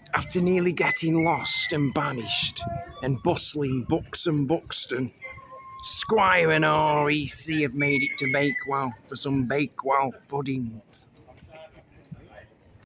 After nearly getting lost and banished, and bustling Bucks and Buxton, Squire and REC have made it to Bakewell for some Bakewell puddings.